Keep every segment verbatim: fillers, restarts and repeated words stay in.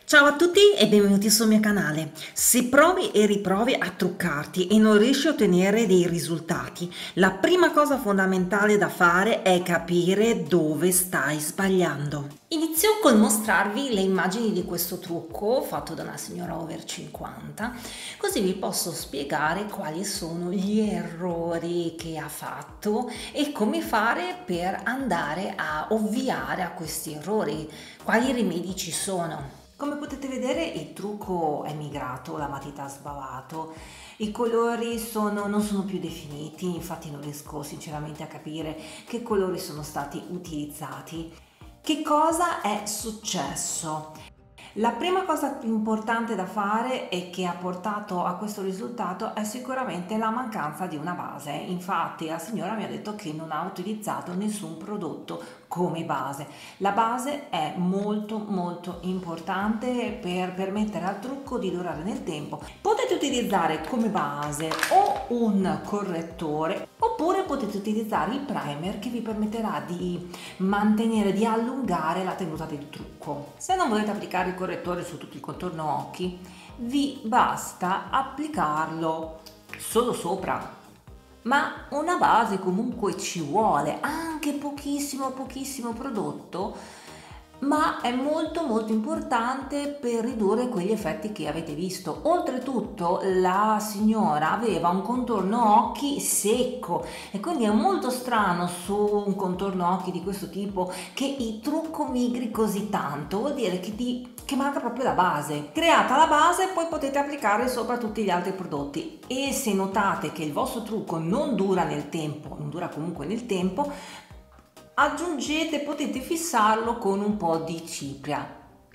Ciao a tutti e benvenuti sul mio canale. Se provi e riprovi a truccarti e non riesci a ottenere dei risultati, la prima cosa fondamentale da fare è capire dove stai sbagliando. Inizio col mostrarvi le immagini di questo trucco fatto da una signora over cinquanta, così vi posso spiegare quali sono gli errori che ha fatto e come fare per andare a ovviare a questi errori, quali rimedi ci sono. Come potete vedere il trucco è migrato, la matita ha sbavato, i colori sono, non sono più definiti, infatti non riesco sinceramente a capire che colori sono stati utilizzati. Che cosa è successo? La prima cosa più importante da fare e che ha portato a questo risultato è sicuramente la mancanza di una base. Infatti la signora mi ha detto che non ha utilizzato nessun prodotto come base. La base è molto molto importante per permettere al trucco di durare nel tempo. Potete utilizzare come base o un correttore oppure potete utilizzare il primer che vi permetterà di mantenere, di allungare la tenuta del trucco. Se non volete applicare il correttore su tutto il contorno occhi, vi basta applicarlo solo sopra, ma una base comunque ci vuole, anche pochissimo pochissimo prodotto, ma è molto molto importante per ridurre quegli effetti che avete visto. Oltretutto la signora aveva un contorno occhi secco e quindi è molto strano su un contorno occhi di questo tipo che il trucco migri così tanto, vuol dire che, ti, che manca proprio la base. Creata la base poi potete applicare sopra tutti gli altri prodotti, e se notate che il vostro trucco non dura nel tempo, non dura comunque nel tempo, aggiungete, potete fissarlo con un po' di cipria.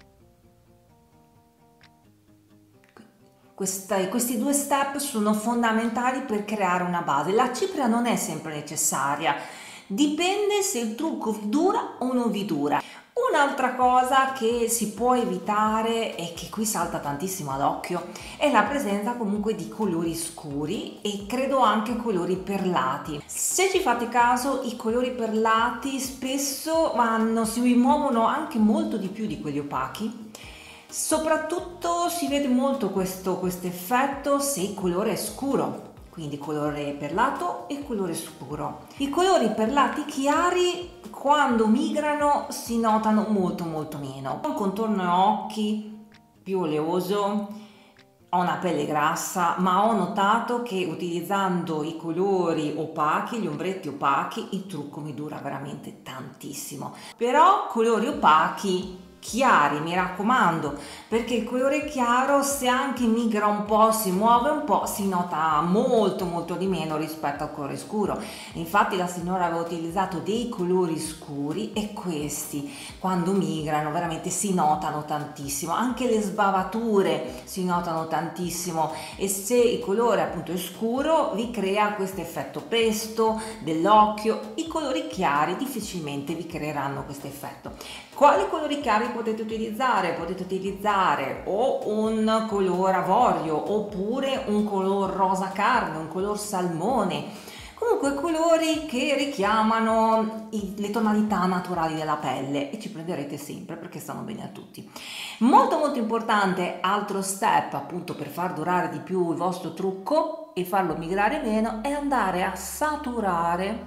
Questa, questi due step sono fondamentali per creare una base. La cipria non è sempre necessaria, dipende se il trucco vi dura o non vi dura. Un'altra cosa che si può evitare e che qui salta tantissimo all'occhio è la presenza comunque di colori scuri e credo anche colori perlati. Se ci fate caso, i colori perlati spesso vanno, si muovono anche molto di più di quelli opachi. Soprattutto si vede molto questo questo effetto se il colore è scuro, quindi colore perlato e colore scuro. I colori perlati chiari quando migrano si notano molto molto meno. Ho un contorno occhi più oleoso, ho una pelle grassa, ma ho notato che utilizzando i colori opachi, gli ombretti opachi, il trucco mi dura veramente tantissimo. Però colori opachi chiari, mi raccomando, perché il colore chiaro, se anche migra un po', si muove un po', si nota molto molto di meno rispetto al colore scuro. Infatti la signora aveva utilizzato dei colori scuri e questi quando migrano veramente si notano tantissimo, anche le sbavature si notano tantissimo, e se il colore appunto è scuro vi crea questo effetto pesto dell'occhio. I colori chiari difficilmente vi creeranno questo effetto. Quali colori chiari potete utilizzare? Potete utilizzare o un color avorio oppure un color rosa carne, un color salmone, comunque colori che richiamano i, le tonalità naturali della pelle, e ci prenderete sempre perché stanno bene a tutti. Molto molto importante, altro step appunto per far durare di più il vostro trucco e farlo migrare meno, è andare a saturare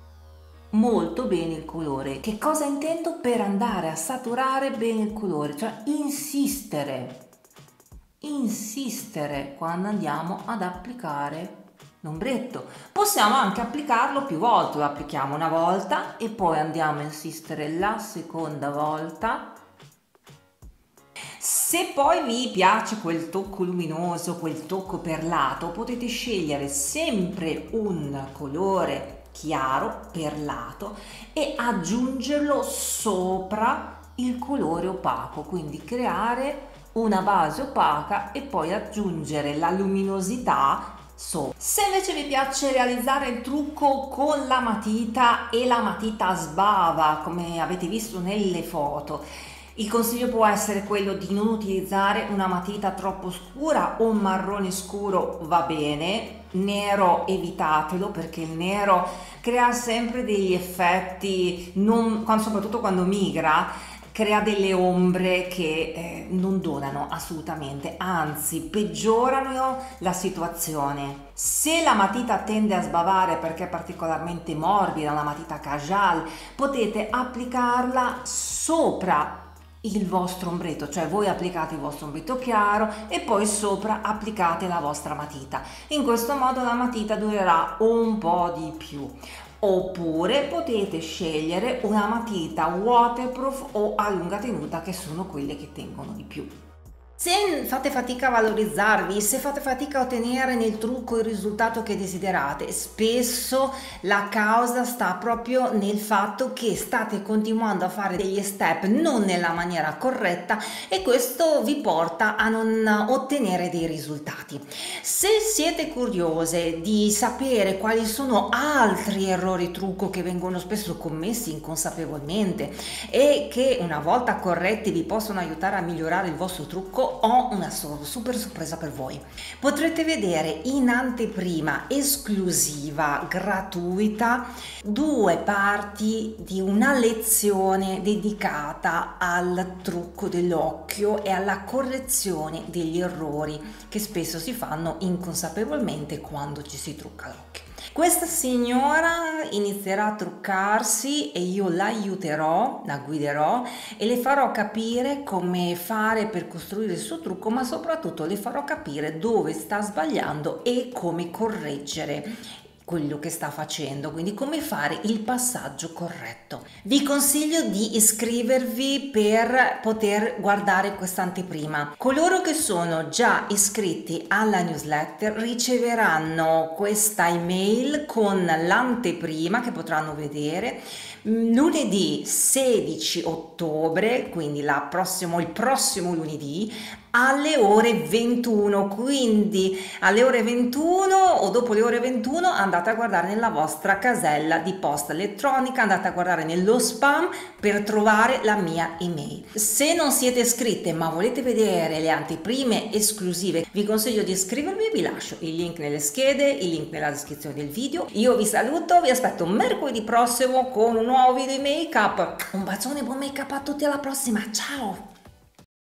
molto bene il colore. Che cosa intendo per andare a saturare bene il colore? Cioè insistere, insistere quando andiamo ad applicare l'ombretto. Possiamo anche applicarlo più volte, lo applichiamo una volta e poi andiamo a insistere la seconda volta. Se poi vi piace quel tocco luminoso, quel tocco perlato, potete scegliere sempre un colore chiaro perlato e aggiungerlo sopra il colore opaco, quindi creare una base opaca e poi aggiungere la luminosità sopra. Se invece vi piace realizzare il trucco con la matita e la matita sbava come avete visto nelle foto, il consiglio può essere quello di non utilizzare una matita troppo scura, o un marrone scuro va bene, nero evitatelo perché il nero crea sempre degli effetti, non, soprattutto quando migra, crea delle ombre che eh, non donano assolutamente, anzi peggiorano la situazione. Se la matita tende a sbavare perché è particolarmente morbida, una matita Kajal, potete applicarla sopra il vostro ombretto, cioè voi applicate il vostro ombretto chiaro e poi sopra applicate la vostra matita. In questo modo la matita durerà un po' di più. Oppure potete scegliere una matita waterproof o a lunga tenuta, che sono quelle che tengono di più. Se fate fatica a valorizzarvi, se fate fatica a ottenere nel trucco il risultato che desiderate, spesso la causa sta proprio nel fatto che state continuando a fare degli step non nella maniera corretta e questo vi porta a non ottenere dei risultati. Se siete curiose di sapere quali sono altri errori trucco che vengono spesso commessi inconsapevolmente e che una volta corretti vi possono aiutare a migliorare il vostro trucco, ho una super sorpresa per voi. Potrete vedere in anteprima esclusiva gratuita due parti di una lezione dedicata al trucco dell'occhio e alla correzione degli errori che spesso si fanno inconsapevolmente quando ci si trucca l'occhio. Questa signora inizierà a truccarsi e io l'aiuterò, la guiderò e le farò capire come fare per costruire il suo trucco, ma soprattutto le farò capire dove sta sbagliando e come correggere quello che sta facendo, quindi come fare il passaggio corretto. Vi consiglio di iscrivervi per poter guardare questa anteprima. Coloro che sono già iscritti alla newsletter riceveranno questa email con l'anteprima che potranno vedere lunedì sedici ottobre, quindi la prossimo, il prossimo lunedì alle ore ventuno, quindi alle ore ventuno o dopo le ore ventuno andate a guardare nella vostra casella di posta elettronica, andate a guardare nello spam per trovare la mia email. Se non siete iscritte ma volete vedere le anteprime esclusive, vi consiglio di iscrivervi, vi lascio il link nelle schede, il link nella descrizione del video. Io vi saluto, vi aspetto mercoledì prossimo con un nuovo video di make up. Un bacione, buon make up a tutti, alla prossima, ciao!